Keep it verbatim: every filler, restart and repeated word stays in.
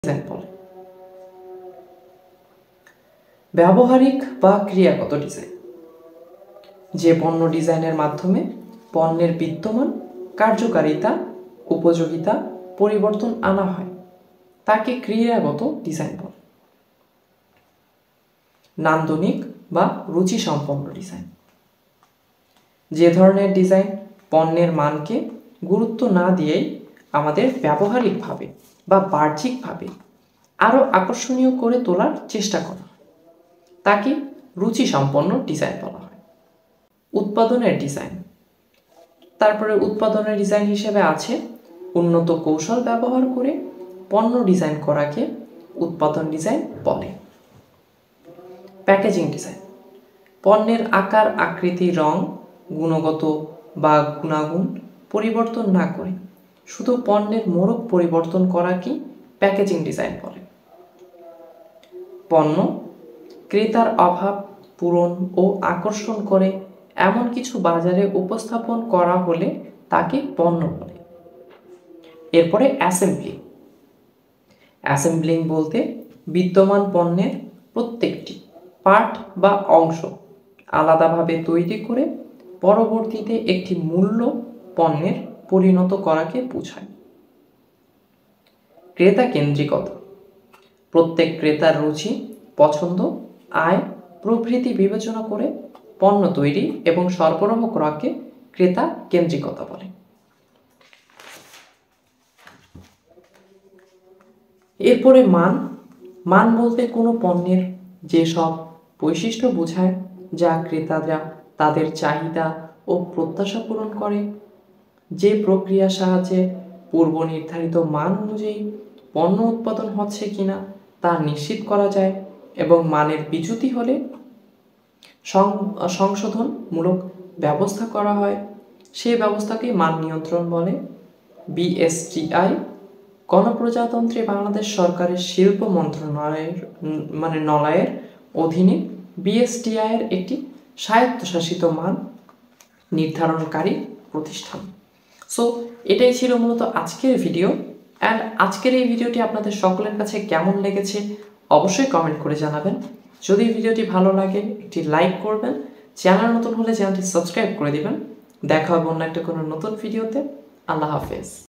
Design বলে। ব্যবহারিক বা ক্রিয়াগত ডিজাইন, যে পণ্য ডিজাইনের মাধ্যমে পণ্যের বিদ্যমান কার্যকারিতা উপযোগিতা পরিবর্তন আনা হয় তাকে ক্রিয়াগত ডিজাইন বলে। নান্দনিক বা রুচিসম্পন্ন ডিজাইন, যে ধরনের ডিজাইন পণ্যের মানকে গুরুত্ব না দিয়েই আমাদের ব্যবহারিকভাবে বা বাহ্যিকভাবে আরও আকর্ষণীয় করে তোলার চেষ্টা করা হয় তাকে রুচিসম্পন্ন ডিজাইন বলা হয়। উৎপাদনের ডিজাইন, তারপরে উৎপাদনের ডিজাইন হিসেবে আছে উন্নত কৌশল ব্যবহার করে পণ্য ডিজাইন করাকে উৎপাদন ডিজাইন বলে। প্যাকেজিং ডিজাইন, পণ্যের আকার আকৃতি রং গুণগত বা গুণাগুণ পরিবর্তন না করে শুধু পণ্যের মোড়ক পরিবর্তন করাকে প্যাকেজিং ডিজাইন বলে। পণ্য ক্রেতার অভাব পূরণ ও আকর্ষণ করে এমন কিছু বাজারে উপস্থাপন করা হলে তাকে পণ্য বলে। এরপরে অ্যাসেম্বলিং, অ্যাসেম্বলিং বলতে বিদ্যমান পণ্যের প্রত্যেকটি পার্ট বা অংশ আলাদাভাবে তৈরি করে পরবর্তীতে একটি মূল্য পণ্যের পরিণত করাকে বোঝায়। ক্রেতা কেন্দ্রিকতা, প্রত্যেক ক্রেতার রুচি পছন্দ আয় প্রভৃতি বিবেচনা করে পণ্য তৈরি এবং সরবরাহ করাকে ক্রেতা কেন্দ্রিকতা বলে। এরপরে মান, মান বলতে কোনো পণ্যের যেসব বৈশিষ্ট্য বোঝায় যা ক্রেতারা তাদের চাহিদা ও প্রত্যাশা পূরণ করে, যে প্রক্রিয়ার সাহায্যে পূর্ব নির্ধারিত মান অনুযায়ী পণ্য উৎপাদন হচ্ছে কিনা তা নিশ্চিত করা যায় এবং মানের বিচ্যুতি হলে সংশোধনমূলক ব্যবস্থা করা হয়, সেই ব্যবস্থাকে মান নিয়ন্ত্রণ বলে। বিএসটিআই গণপ্রজাতন্ত্রী বাংলাদেশ সরকারের শিল্প মন্ত্রণালয়ের মানে নলয়ের অধীনে বিএসটিআই এর একটি স্বায়ত্তশাসিত মান নির্ধারণকারী প্রতিষ্ঠান। সো এটাই ছিল মূলত আজকের ভিডিও। অ্যান্ড আজকের এই ভিডিওটি আপনাদের সকলের কাছে কেমন লেগেছে অবশ্যই কমেন্ট করে জানাবেন। যদি ভিডিওটি ভালো লাগে একটি লাইক করবেন, চ্যানেল নতুন হলে চ্যানেলটি সাবস্ক্রাইব করে দিবেন। দেখা হবে অন্য একটা কোনো নতুন ভিডিওতে। আল্লাহ হাফেজ।